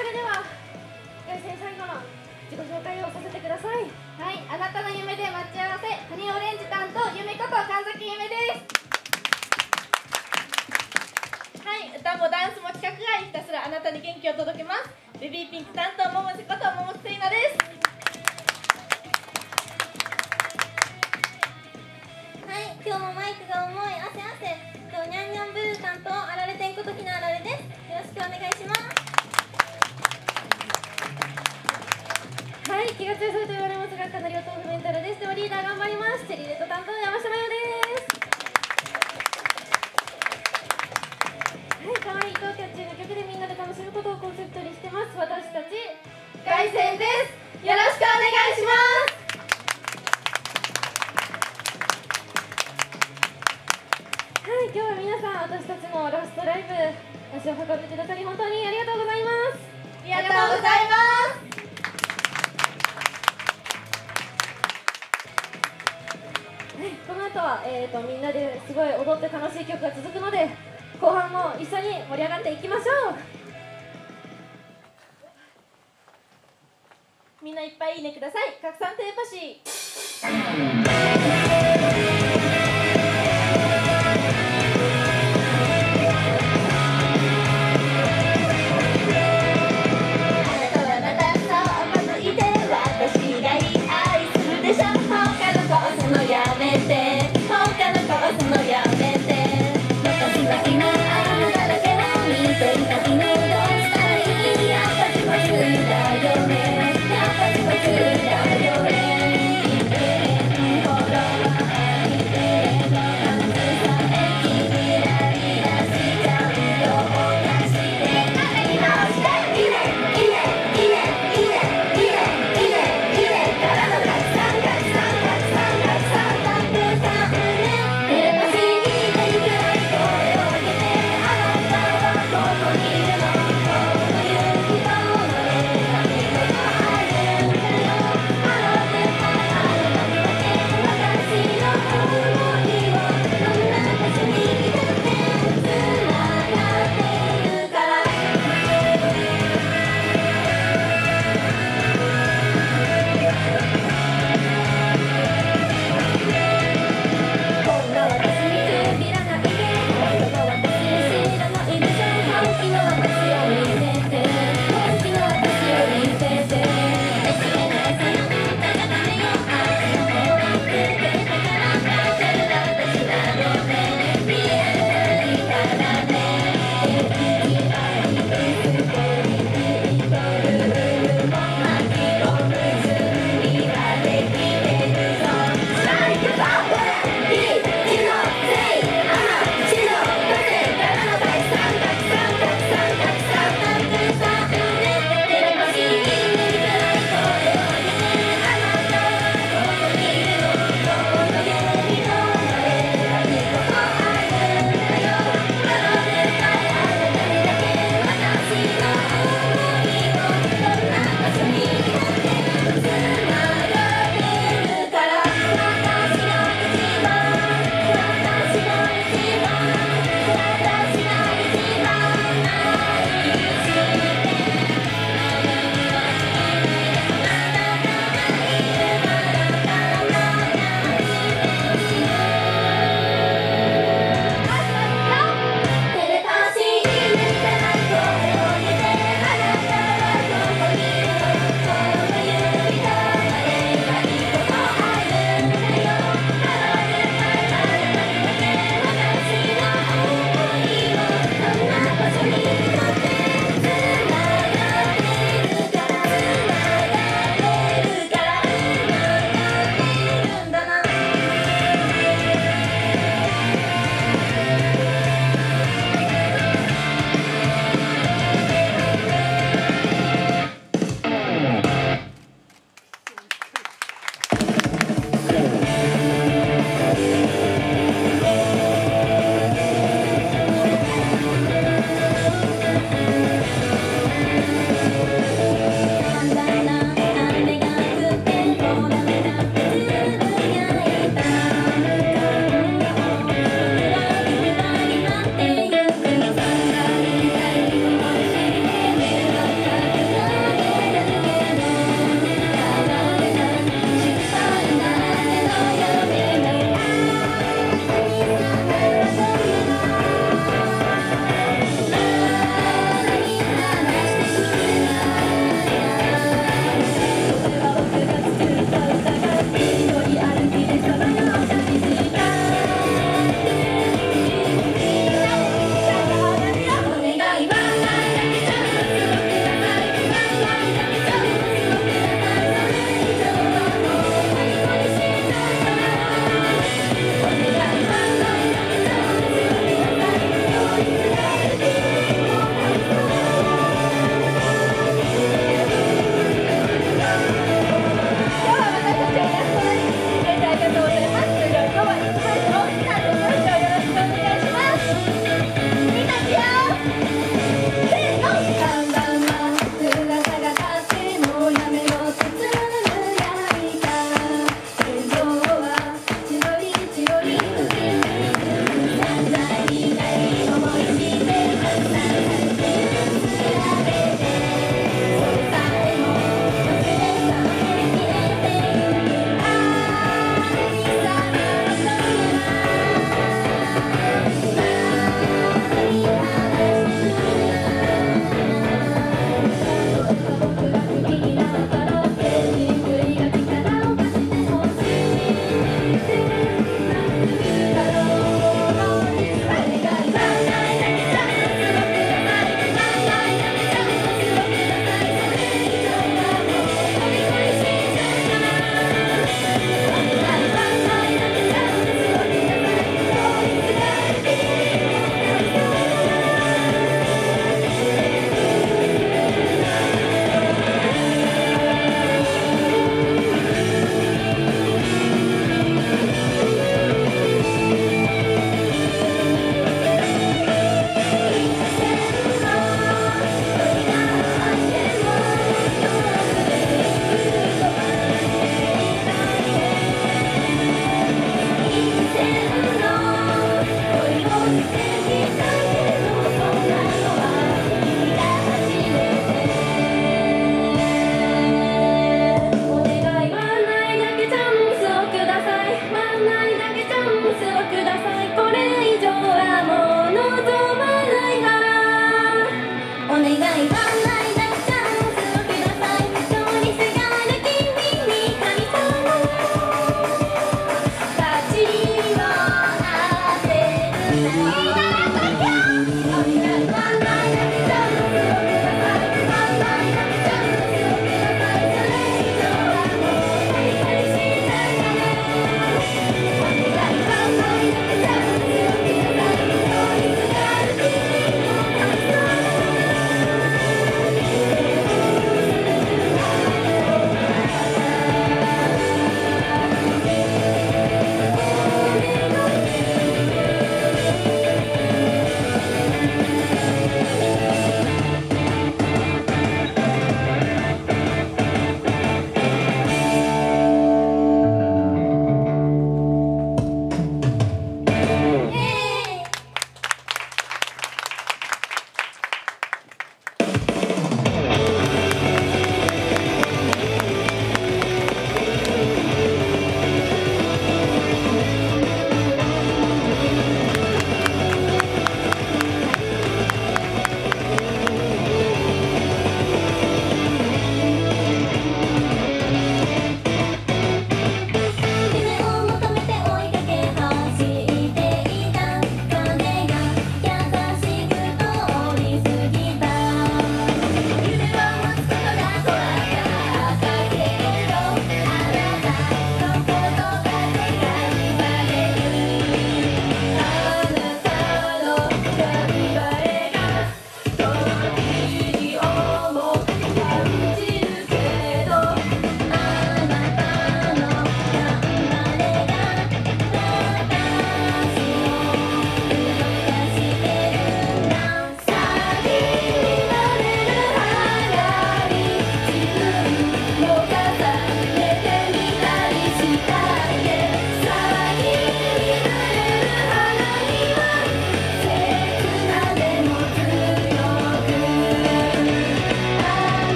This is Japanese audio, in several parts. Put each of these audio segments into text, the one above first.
それでは凱旋最後の自己紹介をさせてください。 はい、あなたの夢で待ち合わせ、ハニーオレンジ担当、夢こと神崎夢です。はい、歌もダンスも企画外、ひたすらあなたに元気を届けます。ベビーピンク担当、桃地こと桃地せいなです。はい、今日もマイクが重い、汗汗。ニャンニャンブルー担当、あられてんことひなあられです。よろしくお願いします。 はい、気が強そうと言われますが、かなりお豆腐メンタルです。ではリーダー頑張ります。チェリーレッド担当、山下真代です。はい、可愛いとキャッチーな曲でみんなで楽しむことをコンセプトにしてます。私たち凱旋です。よろしくお願いします。 はい、今日は皆さん、私たちのラストライブ足を運んでくださり本当にありがとうございます。 ありがとうございます。 この後は、みんなですごい踊って楽しい曲が続くので、後半も一緒に盛り上がっていきましょう。 みんないっぱいいいねください。拡散テレパシ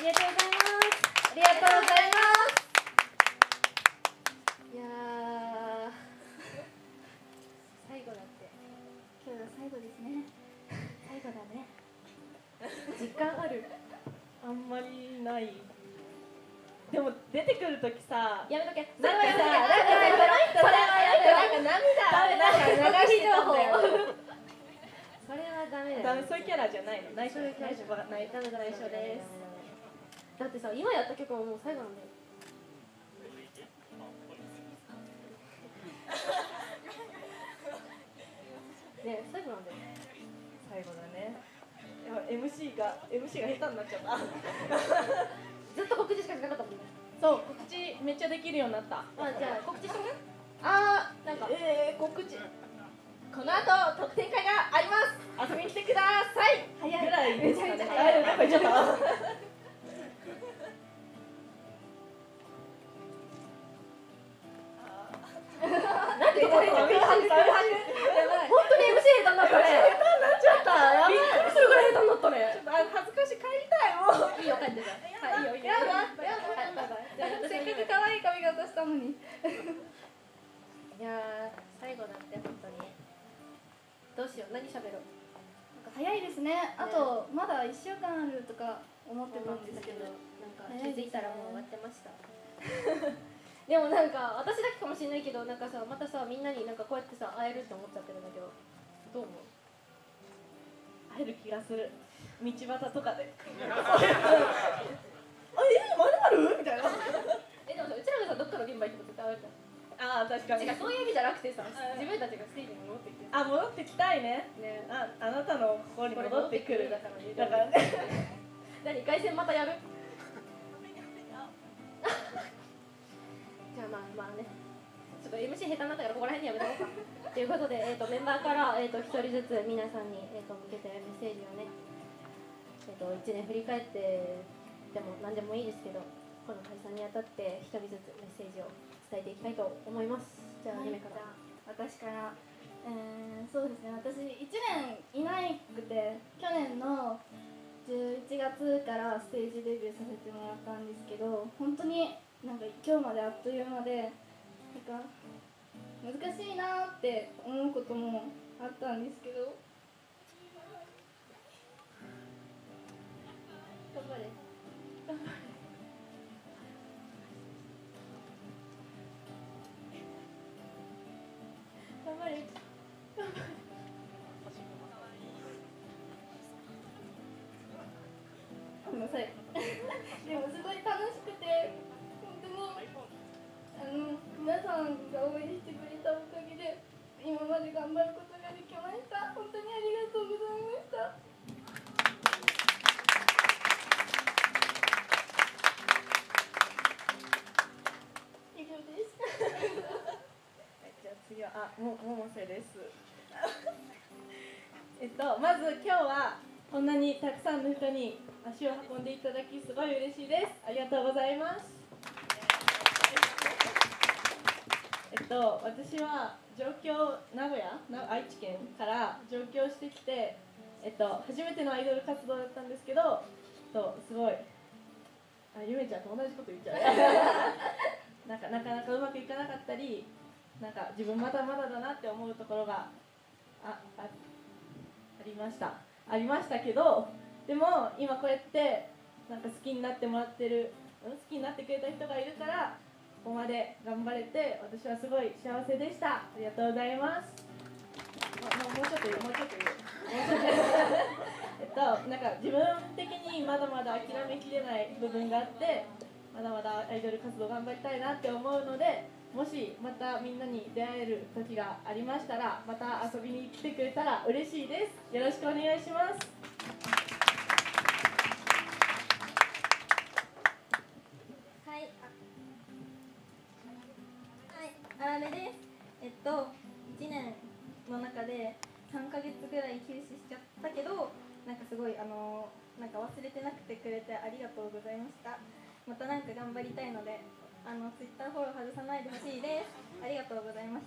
りがとうございます。 ありがとうございます。 いやー最後だって。 今日が最後ですね。 最後だね。実感ある？ あんまりない。でも出てくるときさ、 やめとけ。 なんかさ、なんか涙流してたんだよ。 それはダメだよ。 ダメ、そういうキャラじゃないの。内緒、内緒、内緒です。 だってさ、今やった曲ももう最後なんだよ。ね、最後なんだよ。 最後だね。MC が下手になっちゃった。 ずっと告知しかしなかったもんね。 そう、告知めっちゃできるようになった。 じゃあ告知しとく？ なんか告知。この後特典会があります。遊びに来てください。 早いぐらいですかね。 めちゃめちゃ早い。 どこ行っちゃった。 なんでこれ本当に MC 下手になったね。 下手になっちゃった。 びっくりするぐらい下手になったね。 恥ずかしい、帰りたいもう。 いいよ、帰ってじゃあ。はい、いいよ、いいよ。 やだはい、バイバイ。じゃあ、 せっかく可愛い髪型したのに。 いやー、最後だって本当に。どうしよう、何喋ろう。 早いですね。あとまだ1週間あるとか思ってたんですけど、 なんか気づいたらもう終わってました。でもなんか私だけかもしれないけど、なんかさ、またさ、みんなになんかこうやってさ、会えるって思っちゃってるんだけど、どう思う？ 会える気がする。道端とかで。まるみたいな。 でもさ、うちらがさ、どっかの現場行っても絶対会えるじゃん。 確かに。 違う、そういう意味じゃなくてさ、自分たちがステージに戻ってきてさ、 戻ってきたいね。 ね、 あなたの心に戻ってくる。 だからね。 だからね。 何、凱旋またやる？じゃあまあね、ちょっと MC 下手になったからここら辺にやめとこうか。ということで、メンバーから、1人ずつ皆さんに、向けてメッセージをね、1年振り返ってでも何でもいいですけど、この解散にあたって1人ずつメッセージを伝えていきたいと思います。じゃあ、ゆめから。 私から、そうですね、私1年いなくて、去年の11月からステージデビューさせてもらったんですけど、本当になんか今日まであっという間で、なんか難しいなって思うこともあったんですけど、 頑張れ。 頑張れ。 頑張れ。 ごめんなさい。でもすごい楽しくて、本当に皆さんが応援してくれたおかげで今まで頑張ることができました。本当にありがとうございました。以上です。 じゃあ次はももせです。まず今日はこんなにたくさんの人に足を運んでいただきすごい嬉しいです。ありがとうございます。私は上京、名古屋、愛知県から上京してきて、初めてのアイドル活動だったんですけど、すごいゆめちゃんと同じこと言っちゃう。なかなかうまくいかなかったり、なんか自分まだまだだなって思うところがありましたけど、でも今こうやってなんか好きになってもらってる、好きになってくれた人がいるからここまで頑張れて、私はすごい幸せでした。ありがとうございます。もうちょっと言うなんか自分的にまだまだ諦めきれない部分があって、まだまだアイドル活動頑張りたいなって思うので、もしまたみんなに出会える時がありましたら、また遊びに来てくれたら嬉しいです。よろしくお願いします。 あられです。1年の中で3ヶ月ぐらい休止しちゃったけど、なんかすごいなんか忘れてなくてくれてありがとうございました。またなんか頑張りたいので、Twitter フォロー外さないでほしいです。ありがとうございました。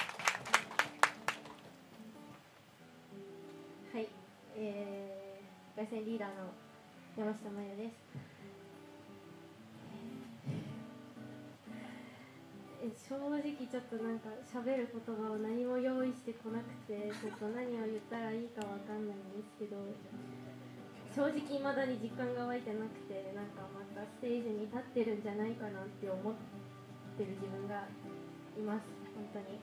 はい、 外線リーダーの山下真也です。正直ちょっとなんか喋る言葉を何も用意してこなくて、ちょっと何を言ったらいいかわかんないんですけど、正直未だに実感が湧いてなくて、なんかまたステージに立ってるんじゃないかなって思ってる自分がいます。本当に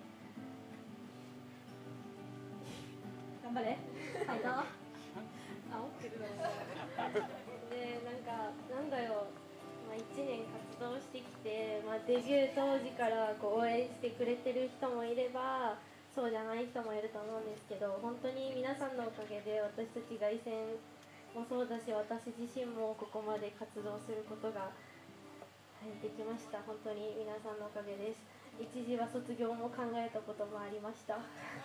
頑張れ。 はいどう煽ってるだろうで、なんだよ、1年活動してきて、デビュー当時からこう応援してくれてる人もいればそうじゃない人もいると思うんですけど、本当に皆さんのおかげで私たち凱旋もそうだし、私自身もここまで活動することが、できました。本当に皆さんのおかげです。一時は卒業も考えたこともありました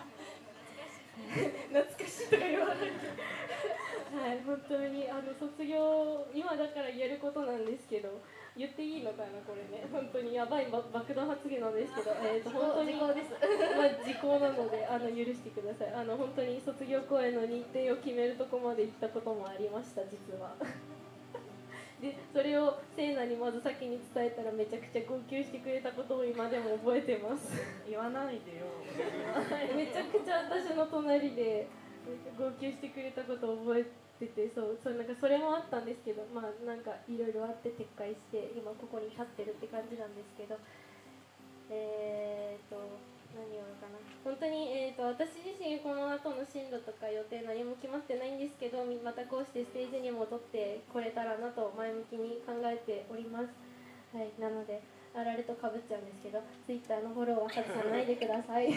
懐かしいとか言わない。 はい、本当に卒業今だから言えることなんですけど、言っていいのかなこれね、本当にやばい爆弾発言なんですけど、本当に時効です時効なので許してください。本当に卒業公演の日程を決めるとこまで行ったこともありました、実は。でそれを聖奈にまず先に伝えたらめちゃくちゃ号泣してくれたことを今でも覚えてます。 言わないでよ。 めちゃくちゃ私の隣で号泣してくれたことを覚えてて、なんかそれもあったんですけど、なんかいろいろあって撤回して今ここに立ってるって感じなんですけど、何を言うかな、本当に、私自身この後の進路とか予定何も決まってないんですけど、またこうしてステージに戻ってこれたらなと前向きに考えております。はい、なのであられとかぶっちゃうんですけど、Twitter のフォローは外さないでください。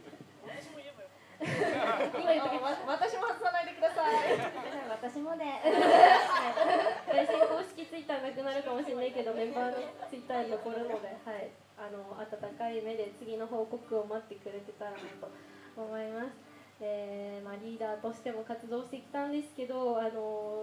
今言ったけど、私も外さないでください。 私もで、 凱旋公式ツイッターなくなるかもしれないけど、メンバーのツイッターに残るので、はい、温かい目で次の報告を待ってくれてたらなと思います。リーダーとしても活動してきたんですけど、私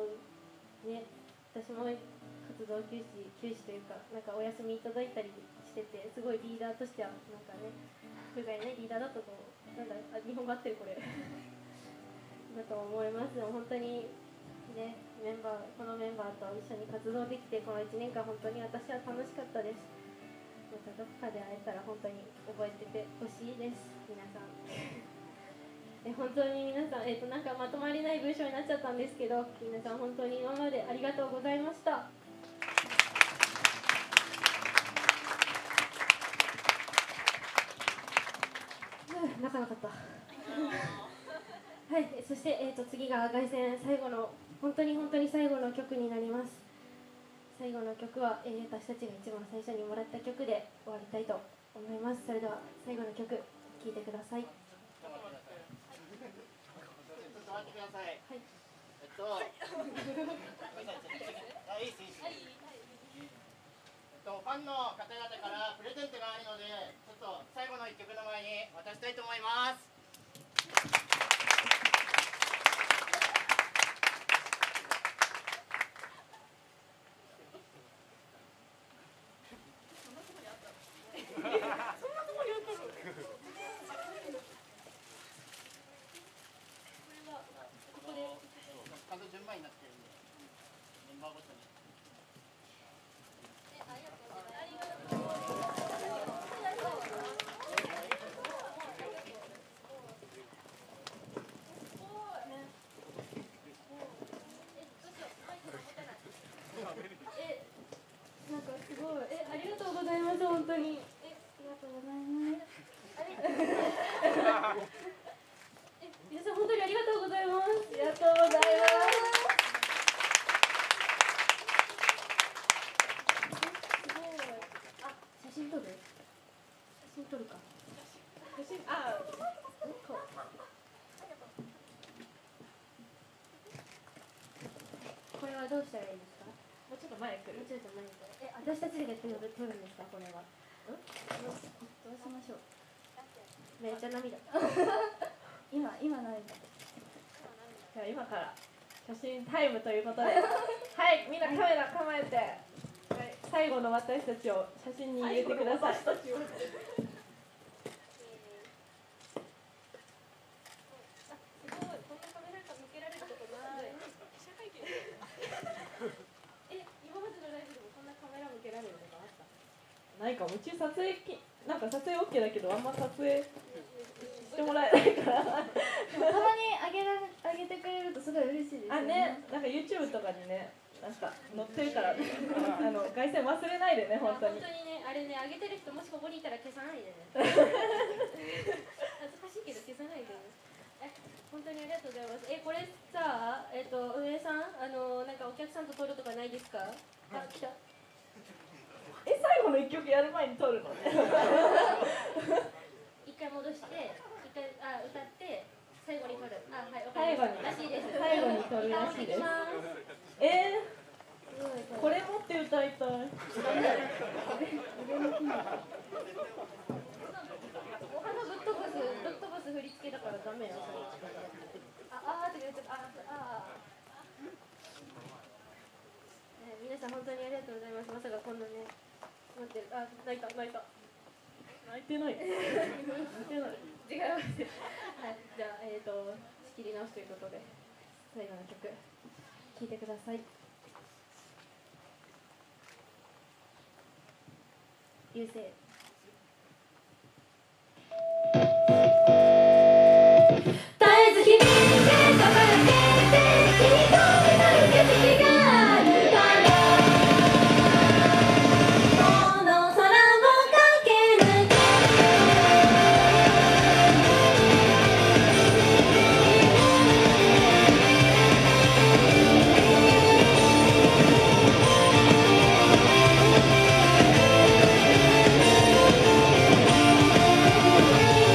も活動休止というか、なんかお休みいただいたりしてて、すごいリーダーとしてはなんかね、不甲斐ないリーダーだったと思う。日本語合ってるこれだと思います。でも本当にね、このメンバーと一緒に活動できて、この1年間本当に私は楽しかったです。またどこかで会えたら本当に覚えててほしいです、皆さん。本当に皆さん、なんかまとまりない文章になっちゃったんですけど、皆さん本当に今までありがとうございました。泣かなかった。はい、そして、次が凱旋最後の本当に最後の曲になります。最後の曲は、私たちが一番最初にもらった曲で終わりたいと思います。それでは最後の曲聴いてください。ちょっと待ってください。はい。 ファンの方々からプレゼントがあるので、ちょっと最後の1曲の前に渡したいと思います。数順番になってるんで、メンバーごとに。 なんかすごい、ありがとうございます。本当にありがとうございます。 皆さん本当にありがとうございます。 ありがとうございます。 すごい。写真撮るか。これはどうしたらいいですか。 もうちょっと前来る。 もうちょっと前に。私たちで撮るんですか、これは。 どうしましょう。 めっちゃ涙。 今何だ。 じゃあ今から写真タイムということで、はい、みんなカメラ構えて、はい、最後の私たちを写真に入れてください。 すごい、こんなカメラ向けられることない。 かもうち撮影なんか撮影 OK だけどあんま撮影してもらえないからたまにあげてくれるとすごい嬉しいですよあね、なんか YouTube とかにねなんか載ってるから凱旋忘れないでね本当に。 本当にねあれねあげてる人もしここにいたら消さないでね恥ずかしいけど消さないでね。本当にありがとうございます。これさ運営さんなんかお客さんと撮るとかないですか？あ来た。 最後の1曲やる前に撮るのね一回戻して一回歌って最後に撮る。はい、 最後にらしいです。 最後に撮るらしいです。これ持って歌いたい。 お花ぶっ飛ばす振り付けだからダメよ。皆さん本当にありがとうございます。まさかこんなね待ってる泣いてない。違います。はい、じゃあ仕切り直しということで最後の曲聴いてください。流星。絶えず響け輝けて君となる景色があるからこの空を駆け抜け「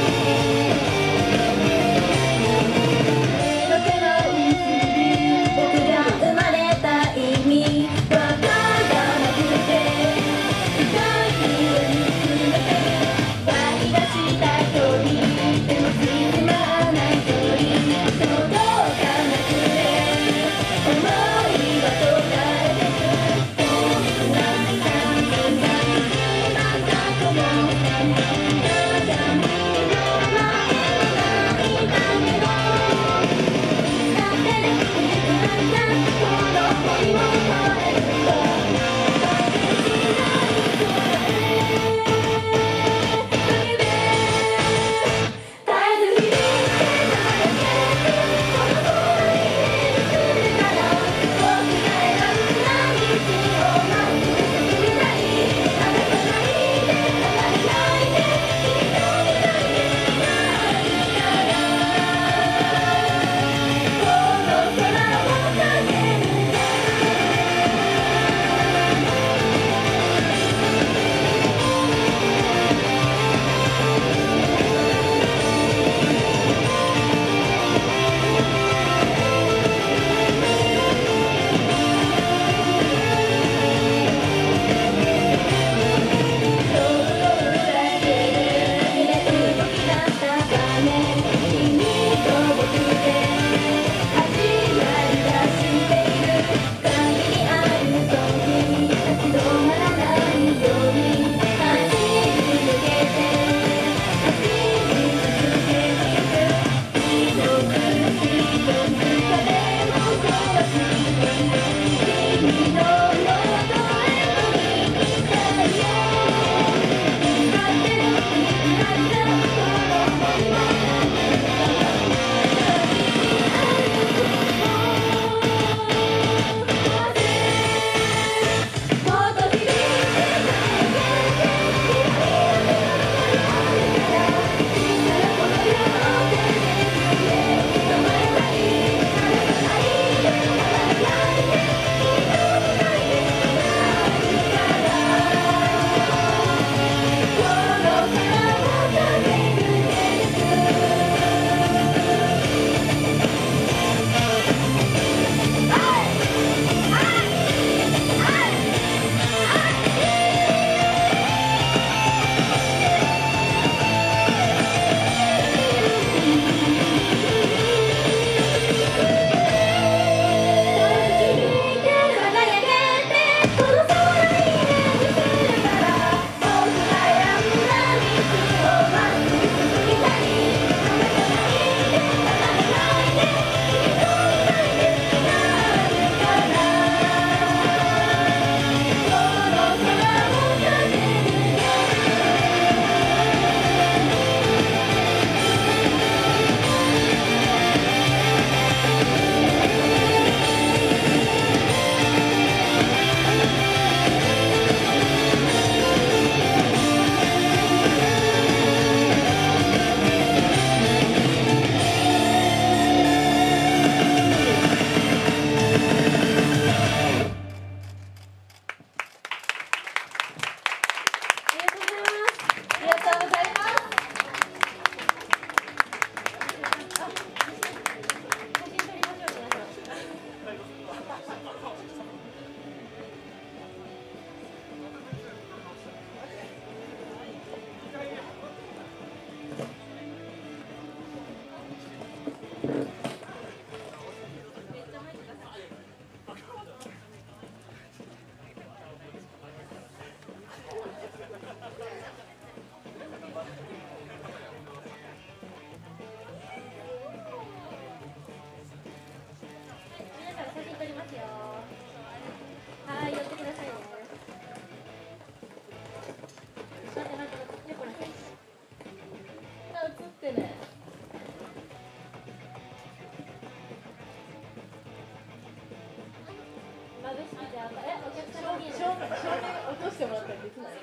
客さんに見える正面落としてもらったりできない？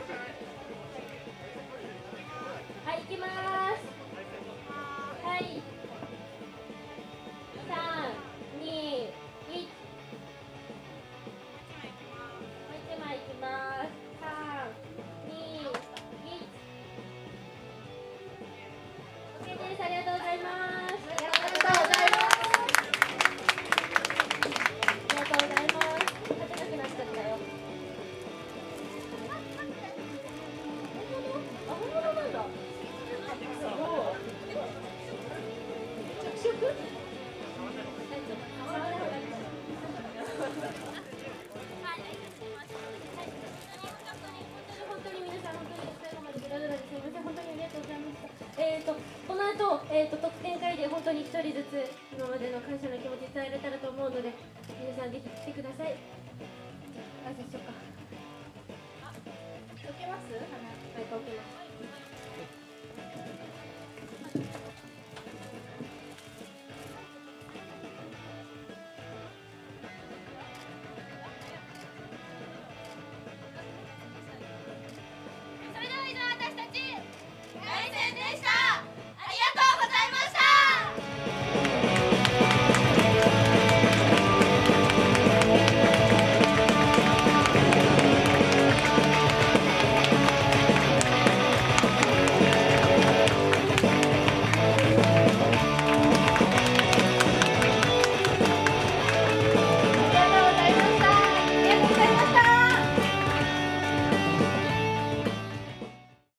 はい、行きます。はい。3、2、1。もう1枚行きます。3、2、1。OK です。ありがとうございます。ありがとうございます。ありがとうございます。勝てなくなっちゃったよ。本物なんだ。着色？本当に皆さん、本当に最後までぐだぐだですみません。本当にありがとうございました。この後、特典会で本当に一人ずつ今までの感謝の気持ち伝えれたらと思うので、皆さんぜひ来てください。挨拶しようか。 溶けます？ はい、溶けます。